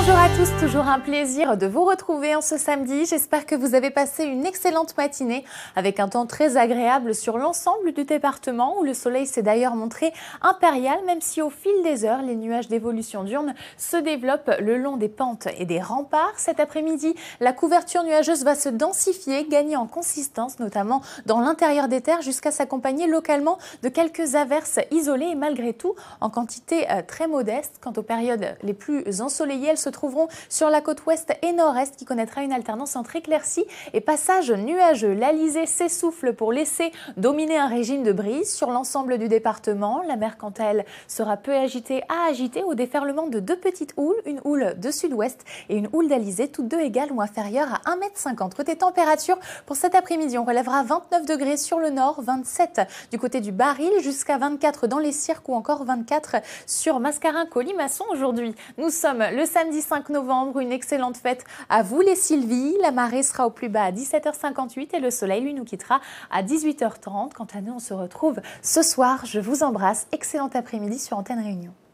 Bonjour à tous, toujours un plaisir de vous retrouver en ce samedi. J'espère que vous avez passé une excellente matinée avec un temps très agréable sur l'ensemble du département où le soleil s'est d'ailleurs montré impérial, même si au fil des heures, les nuages d'évolution diurne se développent le long des pentes et des remparts. Cet après-midi, la couverture nuageuse va se densifier, gagner en consistance, notamment dans l'intérieur des terres, jusqu'à s'accompagner localement de quelques averses isolées et malgré tout en quantité très modeste. Quant aux périodes les plus ensoleillées, elles se trouveront sur la côte ouest et nord-est qui connaîtra une alternance entre éclaircies et passages nuageux. L'Alizé s'essouffle pour laisser dominer un régime de brise sur l'ensemble du département. La mer, quant à elle, sera peu agitée à agitée au déferlement de deux petites houles, une houle de sud-ouest et une houle d'Alizé, toutes deux égales ou inférieures à 1,50 m. Côté température, pour cet après-midi, on relèvera 29 degrés sur le nord, 27 du côté du Baril, jusqu'à 24 dans les Cirques ou encore 24 sur Mascarin-Colimaçon. Aujourd'hui, nous sommes le samedi 5 novembre, une excellente fête à vous les Sylvies. La marée sera au plus bas à 17h58 et le soleil, lui, nous quittera à 18h30. Quant à nous, on se retrouve ce soir. Je vous embrasse. Excellent après-midi sur Antenne Réunion.